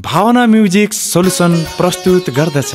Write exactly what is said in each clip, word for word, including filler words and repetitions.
भावना music solution प्रस्तुत गर्दछ।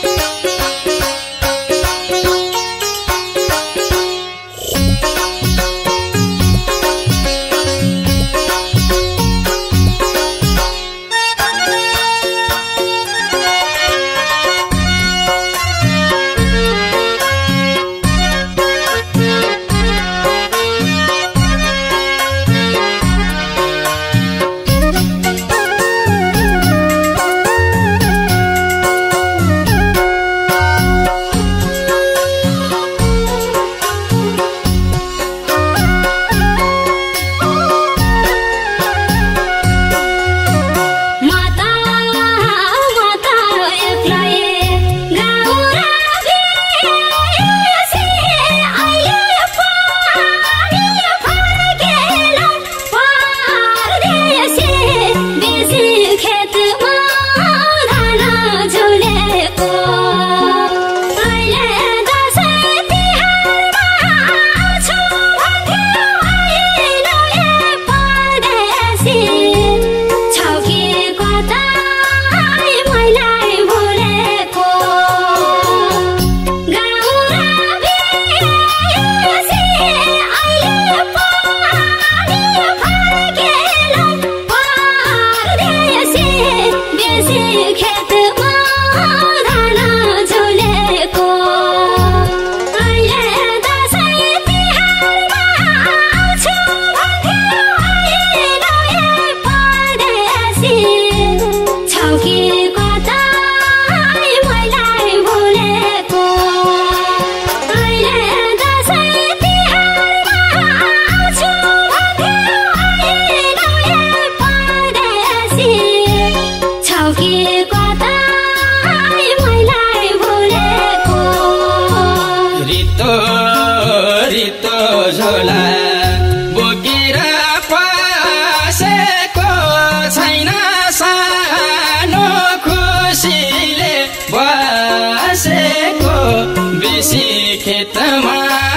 खेतमा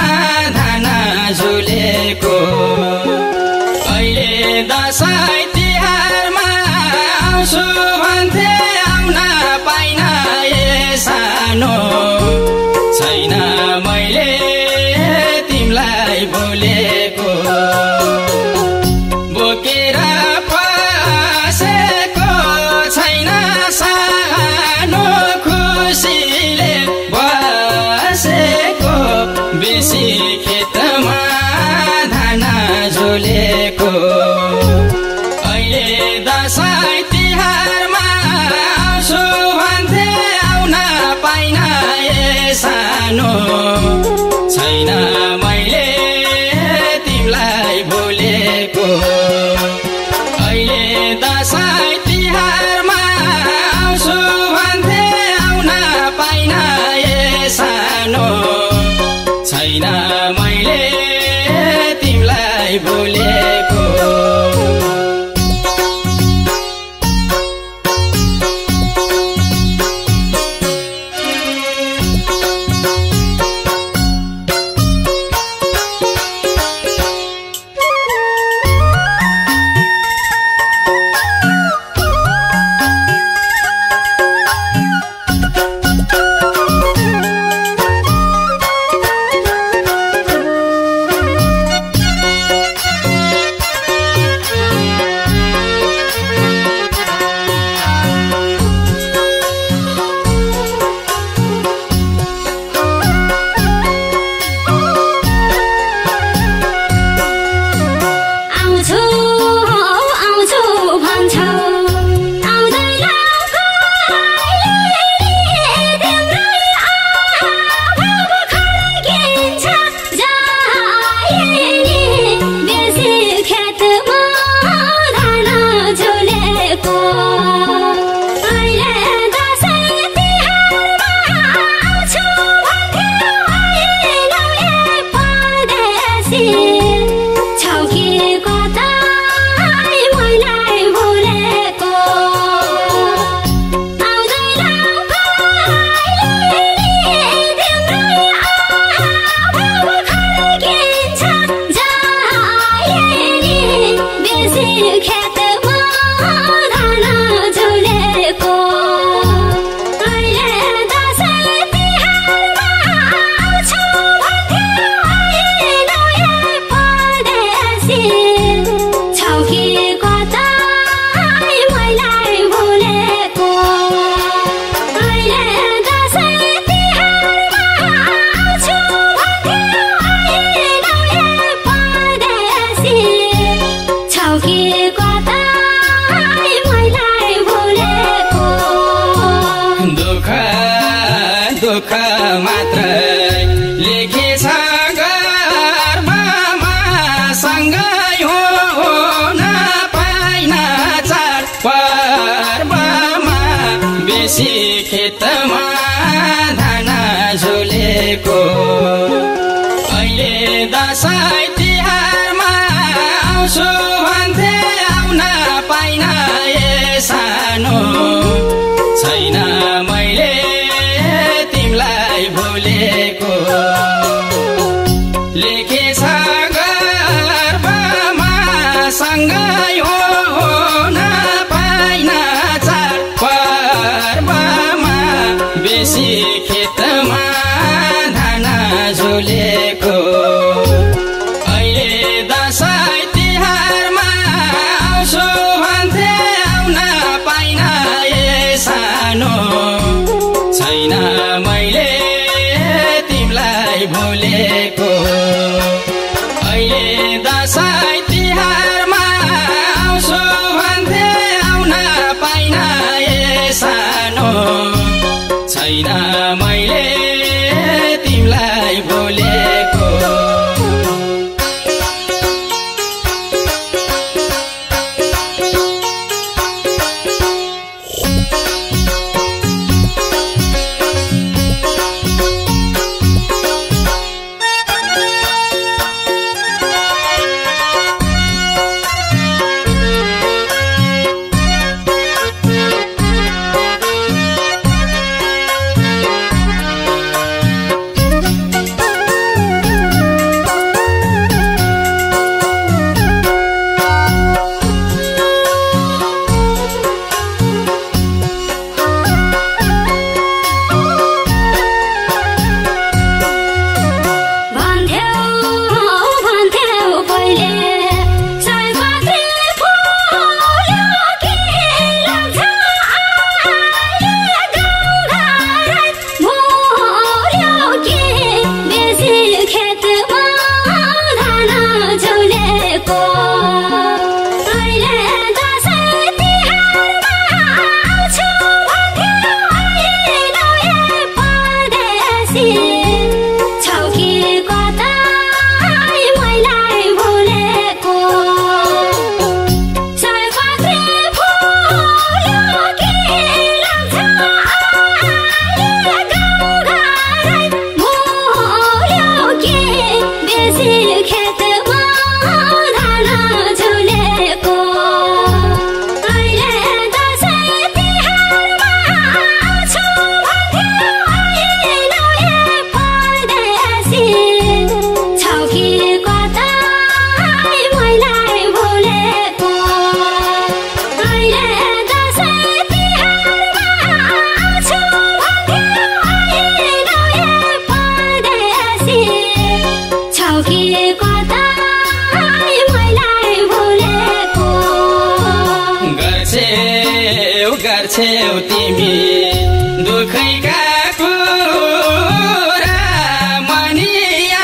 धान झुलेको अहिले दसैँ तिहारमा आउँछु भन्थे आउन पाइन ए सानो छैन मैले तिमीलाई भुलेको बोकेर पसेको छैन सानो खुसीले बसेको बेसी खेतमा धान झुलेको अहिले दसैँ तिहारमा आउँछु भन्थे आउन पाइन ए सानो छैन मैले तिमीलाई भुलेको अहिले दसैँ तिहारमा आउँछु भन्थे आउन पाइन ए सानो छैन मैले तिमीलाई भुलेको खेतमा धान झुले छौकी कता मैलाई भुलेको दुःख दुःख मात्र लेखेछ गर्भमा सँगै हुन पाइन चाड पर्वमा बेसी खेतमा धान झुलेको अहिले दसैँ तिहारमा आउँछु भन्थे आउन पाइन ए सानो छैन मैले तिमीलाई भुलेको लेखेछ गर्भमा सँगै हुन पाइन चाड पर्वमा बेसी खेतमा धान झुलेको अहिले दसैँ तिहारमा आउँछु भन्थे आउन पाइन ए सानो छैन मैले तिमीलाई भुलेको अहिले दसैँ तिहारमा आउँछु भन्थे आउन पाइन ए सानो छैन मैले तिमीलाई भुलेको गर्छौ तिमी दुखैका कुरा मनिया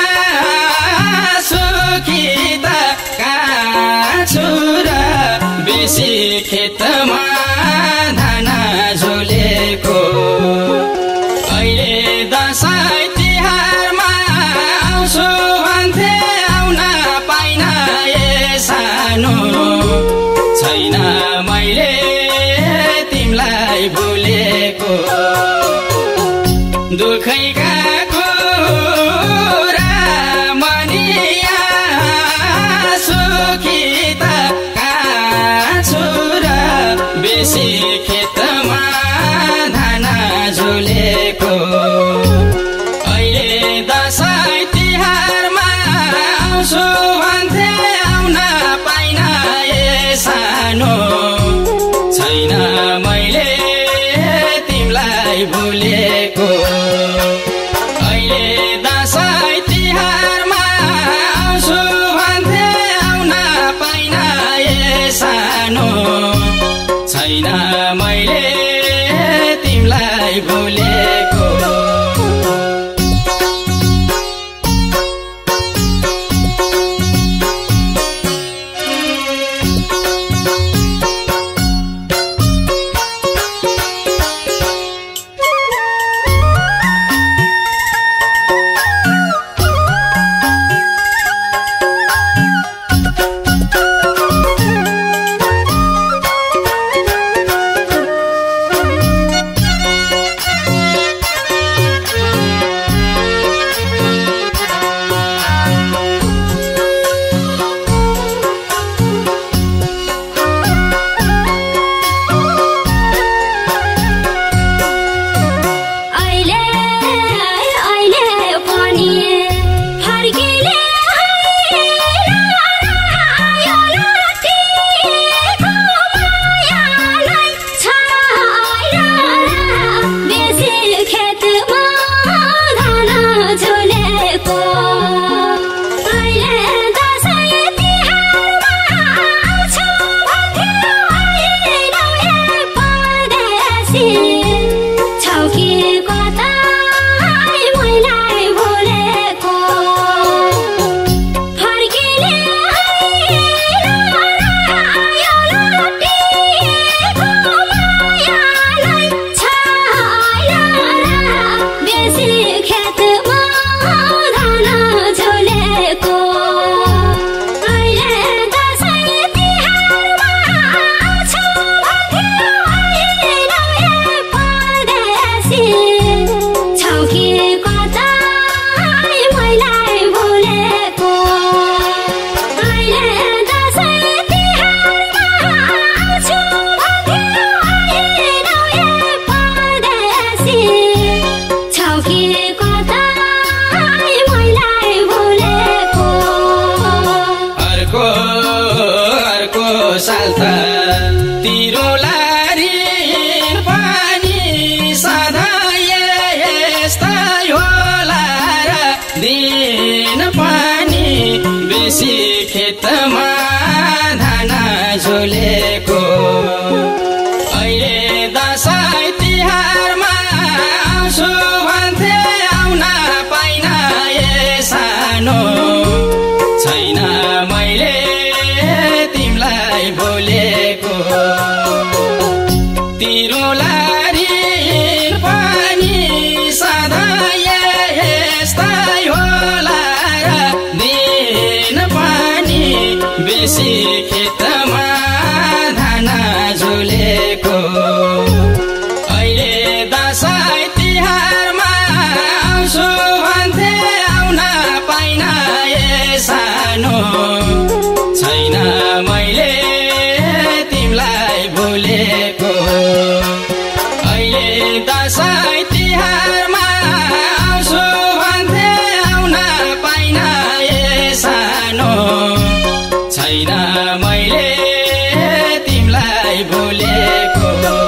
सुखी त कहाँ छु र बेसी खेतमा धान झुलेको अहिले दसैँ तिहारमा आउँछु भन्थे आउन पाइन ए सानो छैन मैले तिमीलाई भुलेको दुखैका कुरा मनिया सुखी त कहाँ छु र बेसी खेतमा धान झुलेको अहिले दसैँ तिहारमा आउँछु भन्थे आउन पाइन ए सानो छैन मैले तिमीलाई भुलेको अहिले दसैँ तिहारमा आउँछु भन्थे आउन पाइन ए सानो छैन मैले तिमीलाई भुलेको साल त तिरोला ऋण पनि सधैँ यस्तै होला र दिन पनि बेसी खेतमा धान झुलेको अहिले दसैँ तिहारमा आउँछु भन्थे आउन पाइन ए सानो छैन मैले तिमीलाई बोलेको तिरोला ऋण पनि सधैँ यस्तै होला र दिन पनि बेसी खेतमा धान झुलेको अहिले दसैँ तिहारमा आउँछु भन्थे आउन पाइन ए सानो छैन मैले तिमीलाई बोलेको अहिले दसैँ तिहारमा आउँछु भन्थे आउन पाइन ए सानो छैन मैले तिमीलाई बोलेको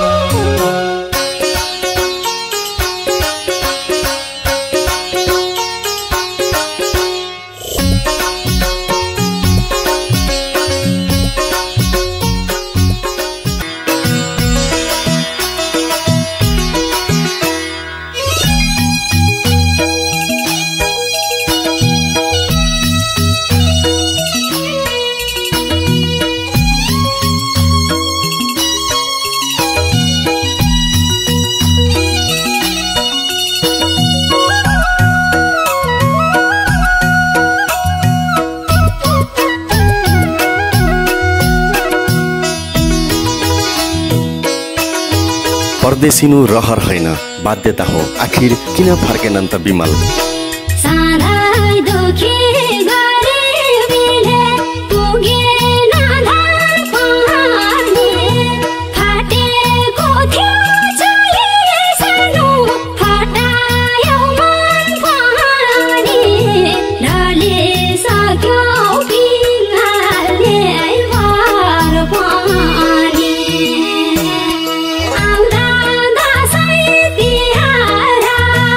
परदेशिनु रहर होइन बाध्यता हो आखिर किन फर्केनन् त बिमल साराई दुखी गरिबीले पुगेन धान पानी फाटेको थियो चोली सानो फटायो मन पानी ढलिसक्यो पिङ्गाले भर पानी आउँदा दसैँ तिहार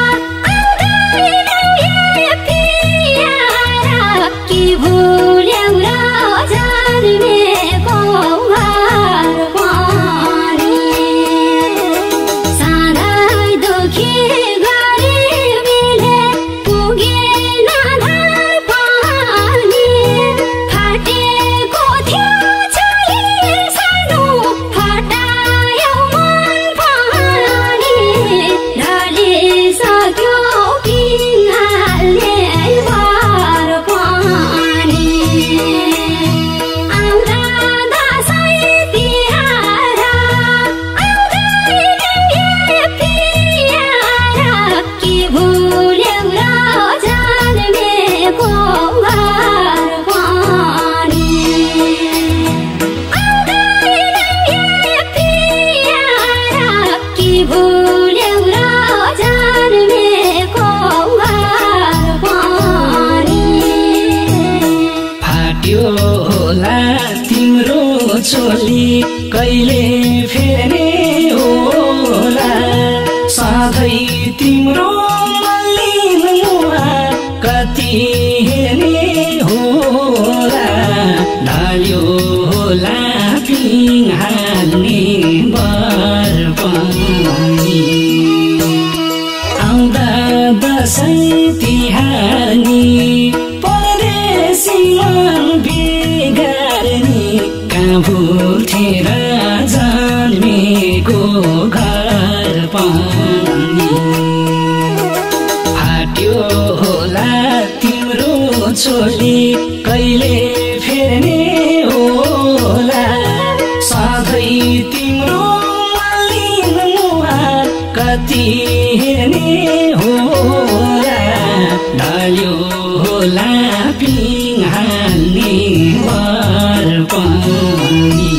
आउँदै पियार के भुल्यौ र जन्मेको घर पानी साह्रै दुखी गरिबीले पुगेन धान पानी फाटेको थियो चोली सानो फटायो मन पानी ढलिसक्यो पिङ्गाले भर पानी आउँदा दसैँ तिहार आउँदै पियार के भुल्यौ र जन्मेको घर पानी आउँदै पियार के भुल्यौ र जन्मेको घर पानी फाट्यो होला तिम्रो चोली कहिले फेर्ने होला सधैँ तिम्रो मलिन मुहार कति हेर्ने होला ढल्यो होला पिङ हाल्ने बर पनि आउँदा दसैँ तिहार नि परदेशी मन बिगार्ने कहाँ भुल्थे र जन्मेको घर पनि फाट्यो होला तिम्रो चोली कहिले फेर्ने होला सधैँ तिम्रो मलिन मुहार कति हेर्ने होला ढल्यो होला पिङ हाल्ने बर पनि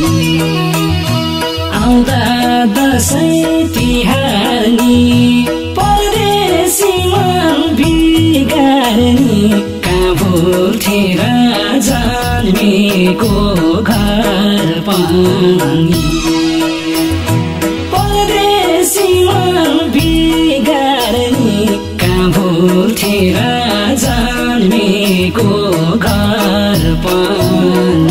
आउँदा दसैँ तिहार नि परदेशी मन बिगार्ने कहाँ भुल्थे र जन्मेको घर पानी परदेशी मन बिगार्ने कहाँ भुल्थेर जन्मेको घर पानी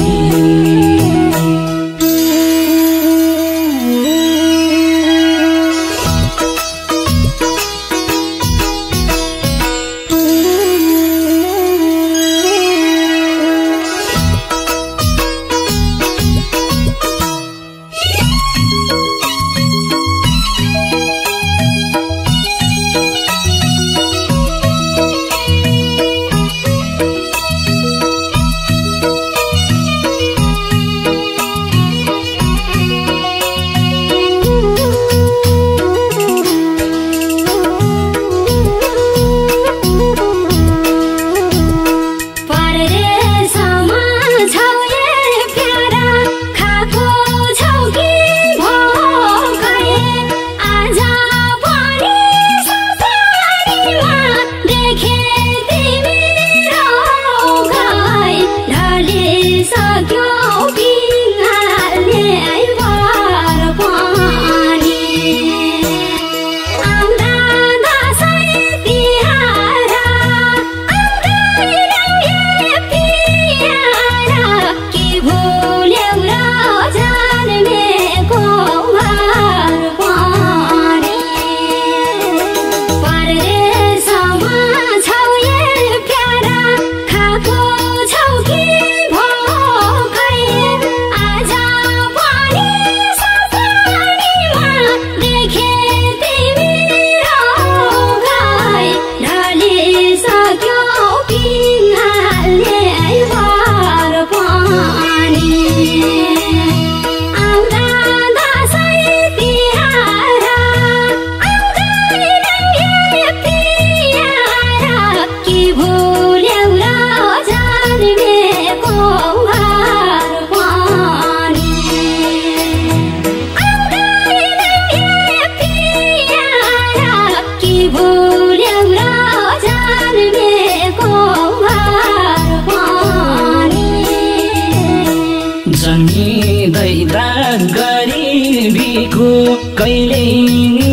कहिले नि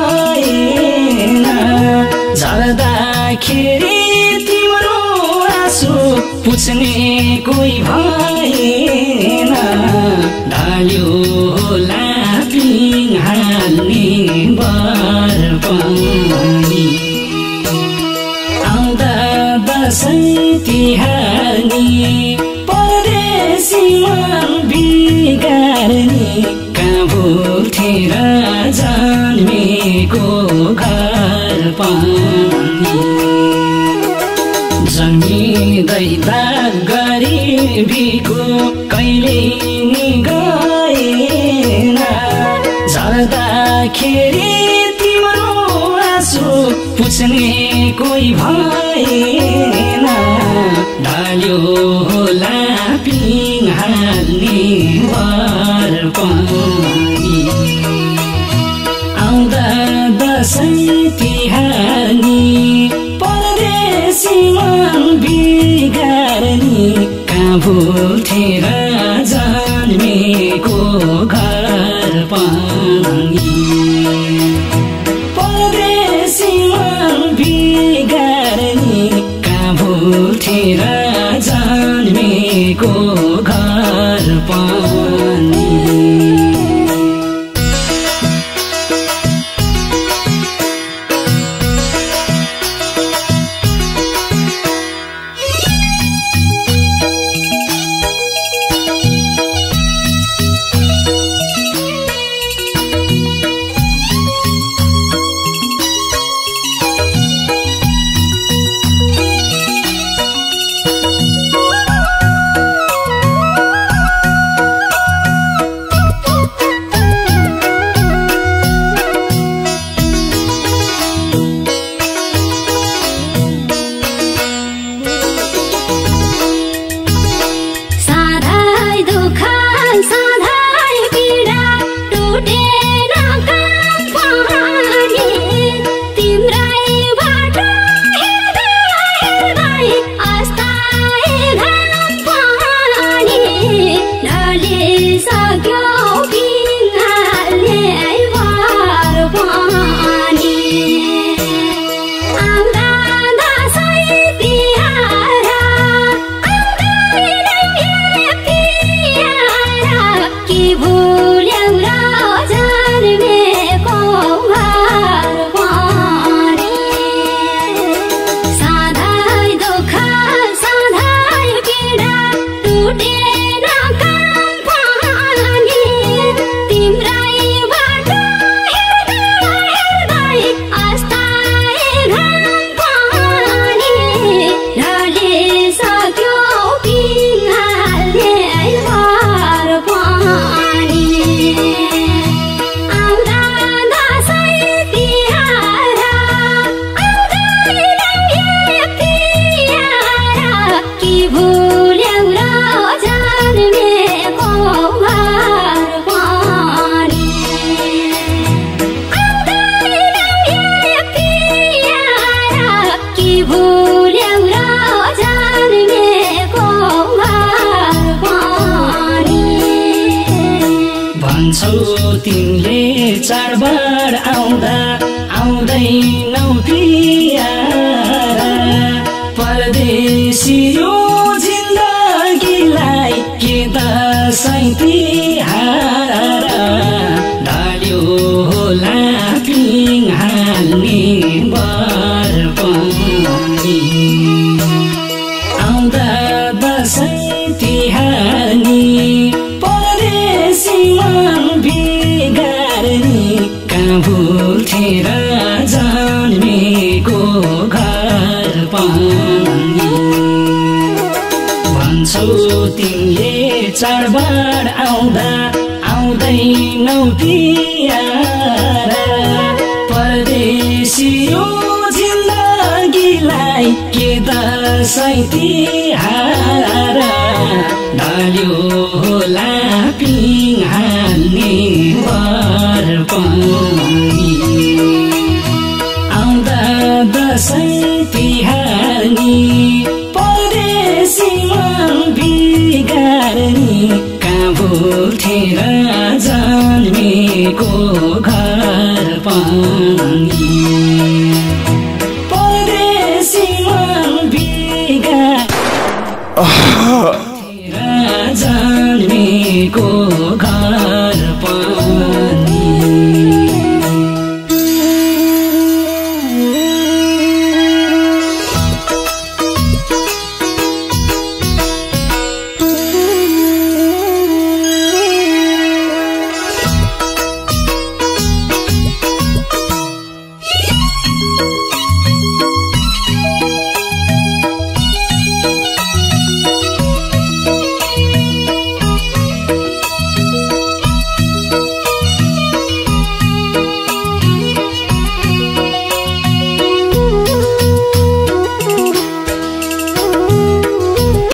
गएन झर्दाखेरि तिम्रो आँसु पुछ्ने कोही भएन ढल्यो होला पिङ हाल्ने बर पनि आउँदा दसैँ तिहार नि परदेशी मन बिगार्ने भुल्थेर जन्मेको घर पानी जन्मिँदै दाग गरिबीको कहिले नि गएन झर्दाखेरि तिम्रो आँसु पुछ्ने कोही भएन ढल्यो होला पिङ हाल्ने बर पनि आउँदा दसैँ तिहार नि परदेशी मन बिगार्ने कहाँ भुल्थेर जन्मेको घर पनि परदेशी मन बिगार्ने कहाँ भुल्थेर जन्मेको घर पनि कि भुल्यौ र जन्मेको घर पनि सधैँ दुःख सधैँ पीडा टुटेन काम पनि तिम्रैबाट हेर्दै हेर्दै अस्थायी घाम पनि ढलिसक्यो पिङ्गाल्ने घर पनि आउँदा दसैँ तिहार आउँदैनौ यतिहार कि भुल्यौ र जन्मेको घर पनि आउँदैनौ यतिहार कि भुल्यौ र जन्मेको घर पनि भन्छौ तिमीले चाडबाड आउँदा आउँदैनौ तिहार परदेशी यो जिन्दगीलाई के दसैँ तिहार ढल्यो होला पिङ हाल्ने बर पनि आउँदा दसैँ तिहार नि परदेशी मन बिगार्ने कहाँ भुल्थे र जन्मेको घर पनि भन्छौ तिमीले चाडबाड आउँदा आउँदैनौ तिहार परदेशी यो जिन्दगीलाई के दसैँ तिहार ढल्यो होला पिङ हाल्ने बर पनि आउँदा दसैँ तिहार नि परदेशी मन बिगार्ने कहाँ भुल्थे र जन्मेको घर पनि